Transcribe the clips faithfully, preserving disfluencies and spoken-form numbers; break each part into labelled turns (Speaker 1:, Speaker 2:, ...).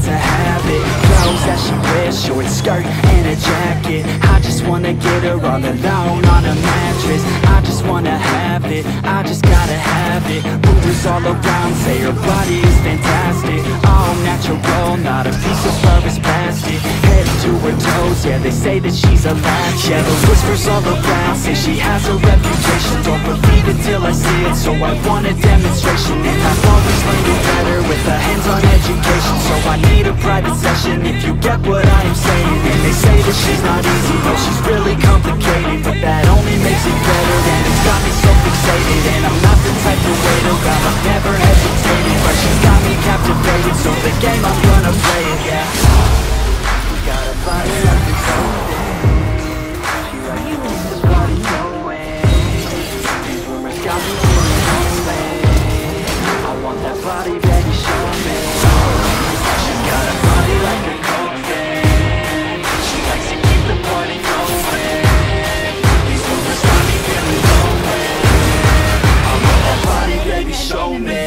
Speaker 1: to have it. Clothes that she wears, short skirt and a jacket. I just wanna get her all alone on a mattress. I just wanna have it, I just gotta have it. Rumors all around say her body is fantastic. All natural, not a piece of fur is plastic. Head to her toes, yeah, they say that she's a latch. Yeah, the whispers all around say she has a reputation. Don't believe it till I see it, so I want a demonstration. And I've always learned it better with a hands-on education. So I need a private session if you get what I am saying. And they say that she's not easy, no, she's really complicated, but that only makes it better. And it's got me so fixated, and I'm not the type to wait around. I've never hesitated, but she's got me captivated. So the game, I'm gonna play it, yeah. Got a body like a golden. She like to keep this body going. Rumors got me feeling lonely. I want that body, baby, show me. She's got a body like a golden. She likes to keep the party going. These rumors got me feeling lonely. I want that body, baby, show me.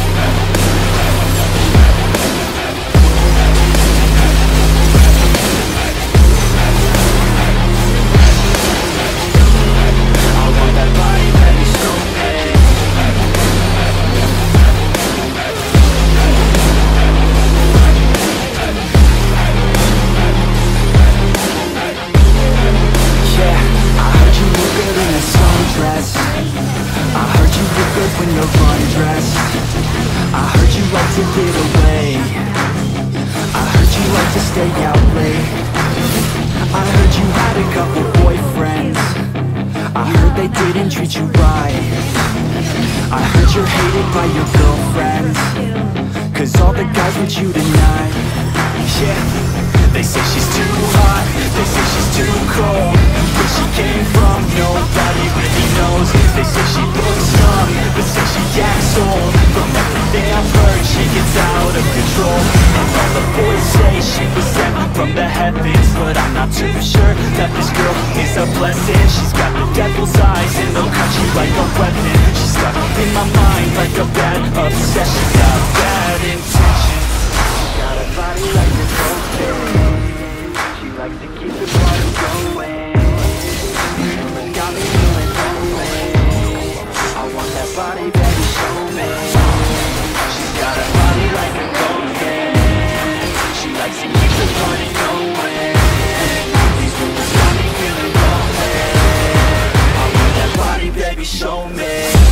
Speaker 1: When you're undressed, I heard you like to get away. I heard you like to stay out late. I heard you had a couple boyfriends. I heard they didn't treat you right. I heard you're hated by your girlfriends, cause all the guys want you tonight. Yeah, they say she's too hot, they say she's too cold. Where she came from, nobody really knows. They say she looks young, but say she acts old. From everything I've heard, she gets out of control. And all the boys say she was sent from the heavens, but I'm not too sure that this girl is a blessing. She's got the devil's eyes and they'll cut you like a weapon. She's stuck in my mind like a bad obsession. Got bad intentions. Got a body like a golden. She likes to keep the party going. Rumors got me feeling lonely. I want that body, baby, show me. She's got a body like a golden. She likes to keep the party going. These rumors got me feeling lonely. I want that body, baby, show me.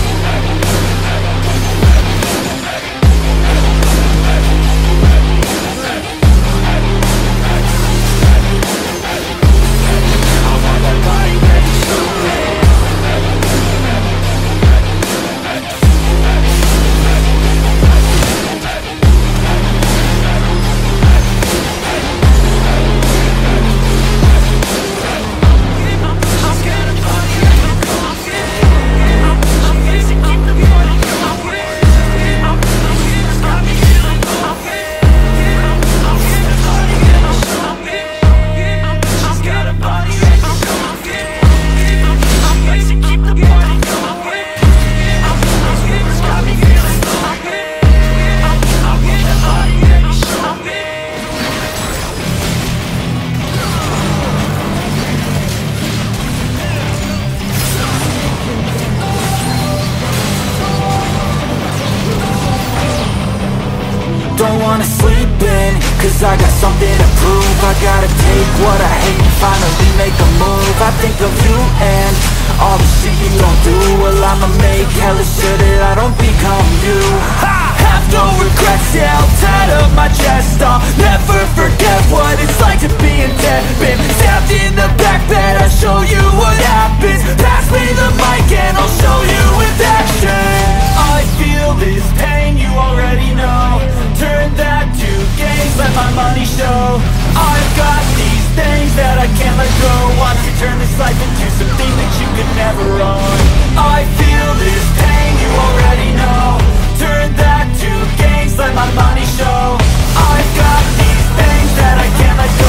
Speaker 1: Don't wanna sleep in, cause I got something to prove. I gotta take what I hate and finally make a move. I think of you and all the shit you don't do. Well, I'ma make hella sure that I don't become you. Ha! Have no regrets, yeah, I'll tie up my chest. I'll never forget what it's like to be in debt. Been stabbed in the back bed, I'll show you what happens. Pass me the mic and I'll show you with action. I feel this pain, you already know. Turn that to gains, let my money show. I've got these things that I can't let go. Watch me turn this life into something that you could never own. I feel this pain, you already know. Turn that to gains, let my money show. I've got these things that I can't let go.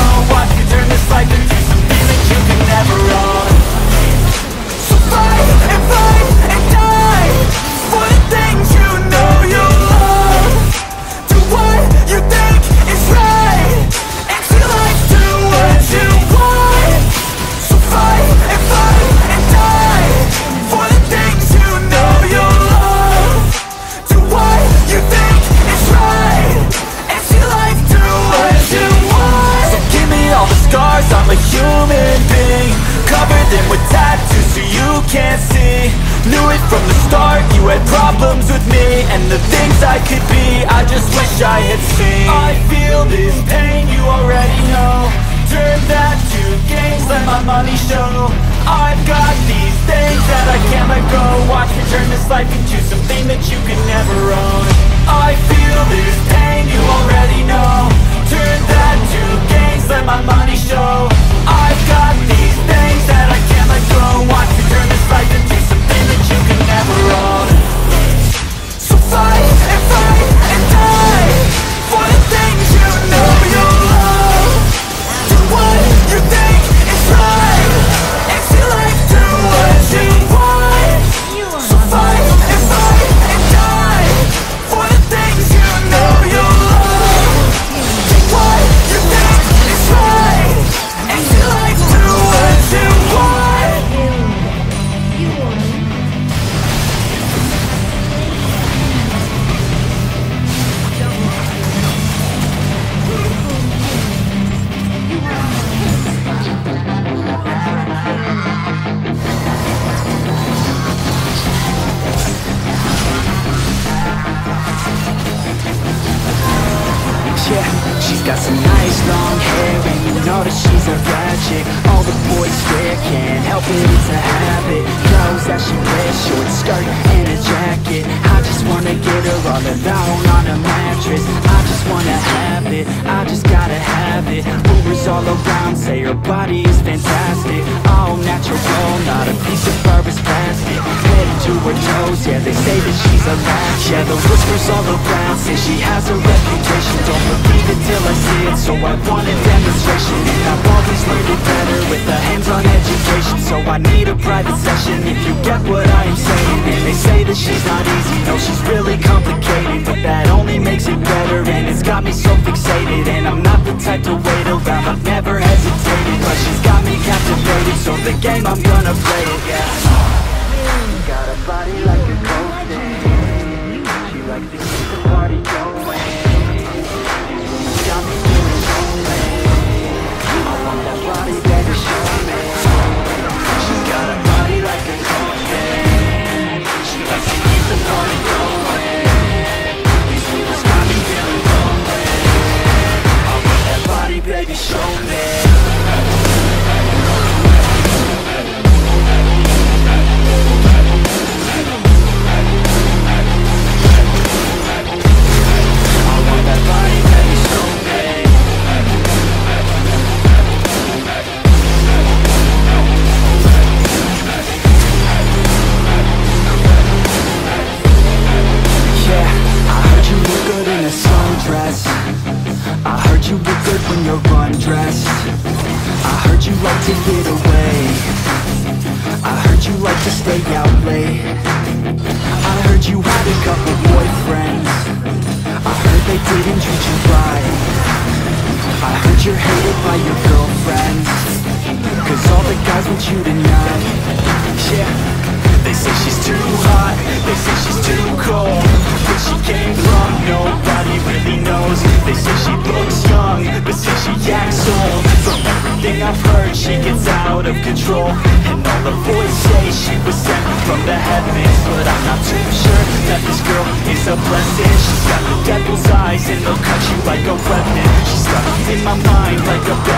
Speaker 1: scars, I'm a human being. Cover them with tattoos so you can't see. Knew it from the start, you had problems with me and the things I could be, I just wish I had seen. I feel this pain, you already know. Turn that to gains, let my money show. I've got these things that I can't let go. Watch me turn this life into something that you can never own. I feel this pain, you already know. Turn that to gains, let my money show. I've got these things that I can't let go. Watch me turn this life into something that you can never own. So fight and fight and die for the things you know you love. Do what you think is right and see life do what you want. So fight and fight and die for the things you know you love. Do what you think is right and see life do what you want. Yeah, she's got some nice long hair and you know that she's a ratchet. All the boys stare, can't help it, it's a habit. Clothes that she wears, short skirt and a jacket. I just wanna get her all alone on a mattress. I just wanna have it, I just gotta have it. Rumors all around say her body is fantastic. All natural, not a piece of fur is plastic. Head to her toes, yeah, they say that she's a latch. Yeah, the whispers all around say she has a reputation. Don't believe it till I see it, so I want a demonstration. And I've always learned it better with a hands-on education. So I need a private session if you get what I am saying. And they say that she's not easy, no, she's really complicated. But that only makes it better, and it's got me so fixated. And I'm not the type to wait around, I've never hesitated. But she's got me captivated, so the game, I'm gonna play it, yeah. Got a body like a cocaine. She likes to keep the party going. Got me feeling lonely. I want that body, baby, show me. She's got a body like a cocaine. She likes to keep the party going. These rumors got me feeling lonely. I want that body, baby, show me. I heard you look good when you're undressed. I heard you like to get away. I heard you like to stay out late. I heard you had a couple boyfriends. I heard they didn't treat you right. I heard you're hated by your girlfriends, cause all the guys want you tonight. Yeah, they say she's too hot, they say she's too cold. Where she came from, nobody really knows. They say she looks young, but say she acts old. From everything I've heard, she gets out of control. And all the boys say she was sent from the heavens. But I'm not too sure that this girl is a blessing. She's got the devil's eyes and they'll cut you like a weapon. She's stuck in my mind like a